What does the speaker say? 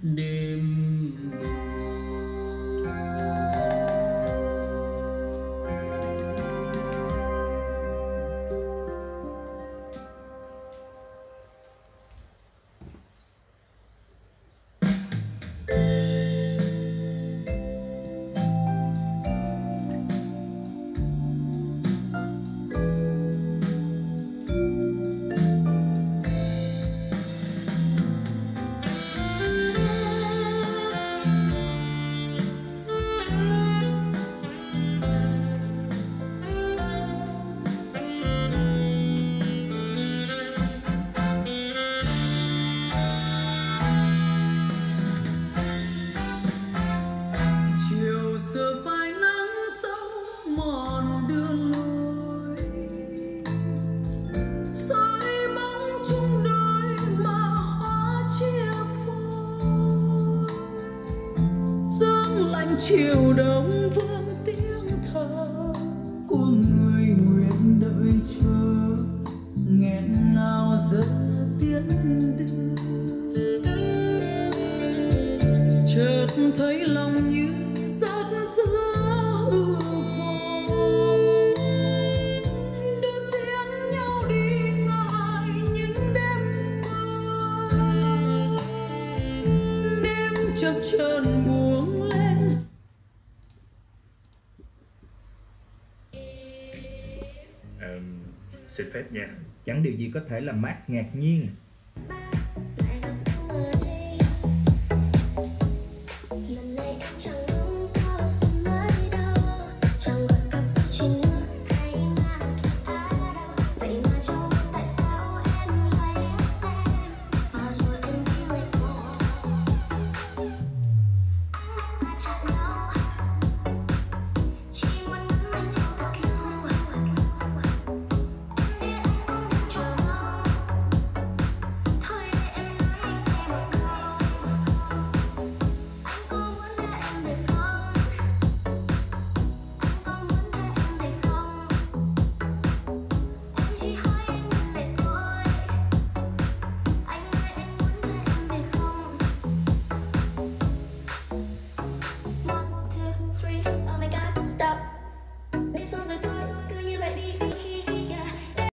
đêm chiều giờ phai nắng sâu mòn đường lối soi bóng chung đôi mà hóa chia phôi sương lạnh chiều đông vương tiếng thở của người nguyện đợi chờ nghẹn ngào giờ tiến đưa chợt thấy lòng như rót giữa hư vô đưa tiễn nhau đi ngại những đêm mưa đêm chập chờn buông lên. Xin phép nha. Chẳng điều gì có thể làm Max ngạc nhiên